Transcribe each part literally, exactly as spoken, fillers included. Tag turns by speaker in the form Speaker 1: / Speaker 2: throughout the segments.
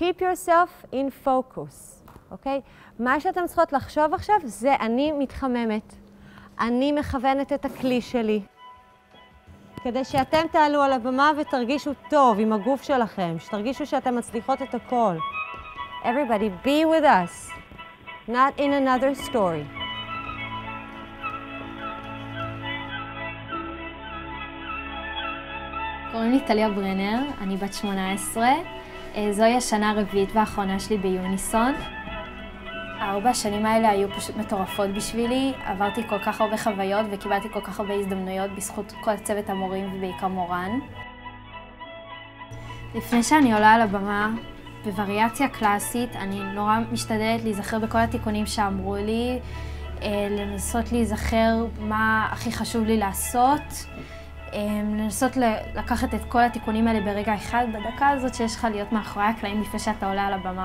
Speaker 1: keep yourself in focus, אוקיי? מה שאתם צריכות לחשוב עכשיו זה אני מתחממת. אני מכוונת את הכלי שלי. כדי שאתם תעלו על הבמה ותרגישו טוב עם הגוף שלכם, שתרגישו שאתם מצליחות את הכל. Everybody, be with us, not in another story.
Speaker 2: קוראים לי טליה ברנר, אני בת שמונה עשרה. זוהי השנה הרביעית והאחרונה שלי ביוניסון. הארבע השנים האלה היו פשוט מטורפות בשבילי. עברתי כל כך הרבה חוויות וקיבלתי כל כך הרבה הזדמנויות בזכות כל צוות המורים ובעיקר מורן. לפני שאני עולה על הבמה, בווריאציה קלאסית, אני נורא משתדלת להיזכר בכל התיקונים שאמרו לי, לנסות להיזכר מה הכי חשוב לי לעשות, לנסות לקחת את כל התיקונים האלה ברגע אחד, בדקה הזאת שיש לך להיות מאחורי הקלעים לפני שאתה עולה על הבמה.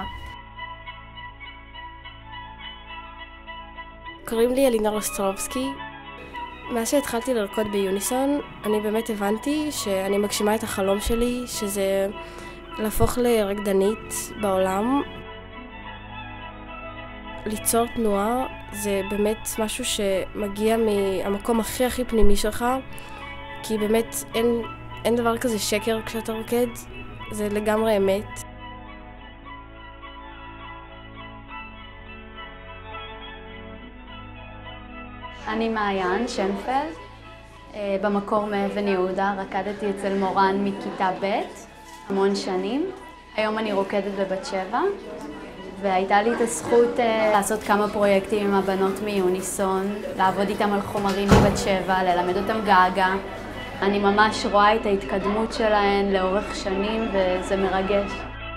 Speaker 3: קוראים לי אלינור אוסטרובסקי. מאז שהתחלתי לרקוד ביוניסון, אני באמת הבנתי שאני מגשימה את החלום שלי, שזה להפוך לרקדנית בעולם. ליצור תנועה זה באמת משהו שמגיע מהמקום הכי הכי פנימי שלך, כי באמת אין, אין דבר כזה שקר כשאתה רוקד, זה לגמרי אמת.
Speaker 4: אני מעיין שנפלד, במקור מאבן יהודה, רקדתי אצל מורן מכיתה ב' המון שנים. היום אני רוקדת בבת שבע, והייתה לי את הזכות לעשות כמה פרויקטים עם הבנות מיוניסון, לעבוד איתם על חומרים מבת שבע, ללמד אותם גאגה. אני ממש רואה את ההתקדמות שלהן לאורך שנים וזה מרגש.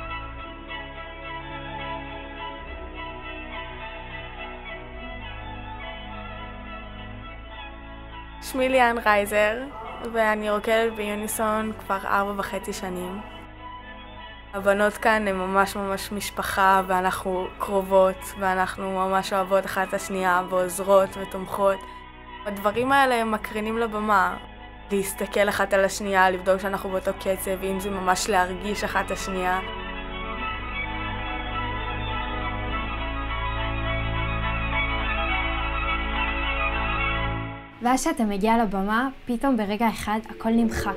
Speaker 5: שמי ליאן רייזר, ואני רוקדת ביוניסון כבר ארבע וחצי שנים. הבנות כאן הן ממש ממש משפחה, ואנחנו קרובות, ואנחנו ממש אוהבות אחת את השנייה, ועוזרות ותומכות. הדברים האלה הם מקרינים לבמה. להסתכל אחת על השנייה, לבדוק שאנחנו באותו קצב, ואם זה ממש להרגיש אחת את השנייה.
Speaker 2: ואז שאתה מגיע לבמה, פתאום ברגע אחד הכל נמחק.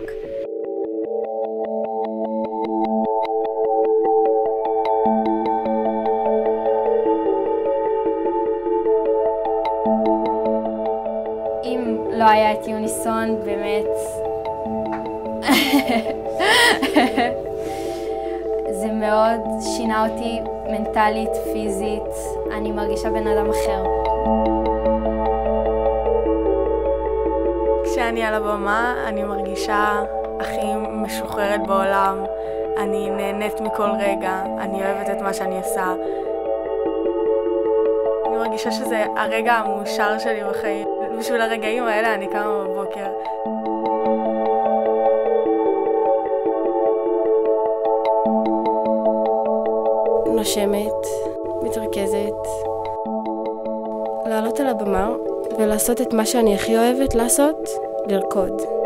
Speaker 2: אם לא היה את יוניסון, באמת... זה מאוד שינה אותי מנטלית, פיזית. אני מרגישה בן אדם אחר.
Speaker 5: כשאני על הבמה, אני מרגישה הכי משוחררת בעולם. אני נהנית מכל רגע, אני אוהבת את מה שאני עושה. אני מרגישה שזה הרגע המאושר שלי בחיים. בשביל הרגעים האלה אני קמה בבוקר.
Speaker 3: נושמת, מתרכזת, לעלות על הבמה ולעשות את מה שאני הכי אוהבת לעשות, לרקוד.